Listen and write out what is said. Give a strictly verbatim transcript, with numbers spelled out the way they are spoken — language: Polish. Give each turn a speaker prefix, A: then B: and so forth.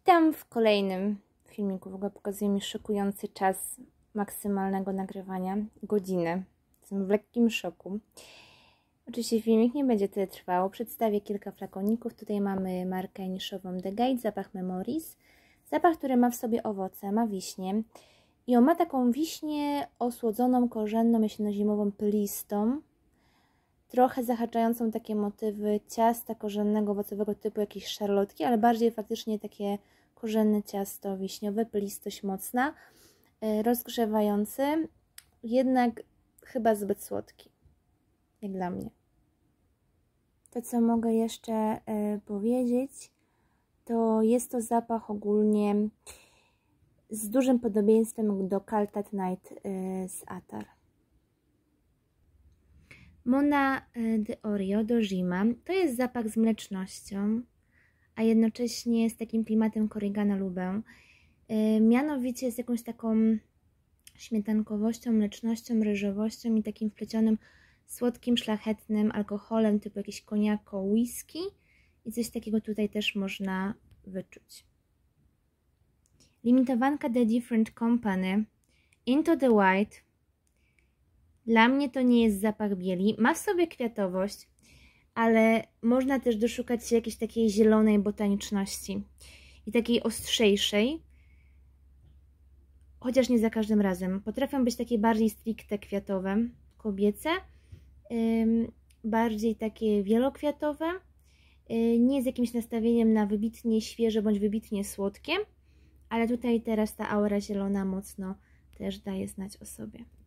A: Witam w kolejnym filmiku. W ogóle pokazuję mi szokujący czas maksymalnego nagrywania. Godzinę. Jestem w lekkim szoku. Oczywiście filmik nie będzie tyle trwał. Przedstawię kilka flakoników. Tutaj mamy markę niszową The Guide, zapach Memories. Zapach, który ma w sobie owoce, ma wiśnię. I on ma taką wiśnię osłodzoną, korzenną, jesienno-zimową, pylistą. Trochę zahaczającą takie motywy ciasta korzennego, owocowego typu jakieś szarlotki, ale bardziej faktycznie takie korzenne ciasto wiśniowe, pylistość mocna, rozgrzewający, jednak chyba zbyt słodki, jak dla mnie. To, co mogę jeszcze y, powiedzieć, to jest to zapach ogólnie z dużym podobieństwem do Cult at Night y, z Atar. Mona de Orio do Jima to jest zapach z mlecznością, a jednocześnie z takim klimatem Korrigana Lubę. Mianowicie z jakąś taką śmietankowością, mlecznością, ryżowością i takim wplecionym słodkim, szlachetnym alkoholem typu jakiś koniako, whisky i coś takiego tutaj też można wyczuć. Limitowanka The Different Company Into the White. Dla mnie to nie jest zapach bieli. Ma w sobie kwiatowość, ale można też doszukać się jakiejś takiej zielonej botaniczności i takiej ostrzejszej, chociaż nie za każdym razem. Potrafią być takie bardziej stricte kwiatowe, kobiece, yy, bardziej takie wielokwiatowe, yy, nie z jakimś nastawieniem na wybitnie świeże bądź wybitnie słodkie, ale tutaj teraz ta aura zielona mocno też daje znać o sobie.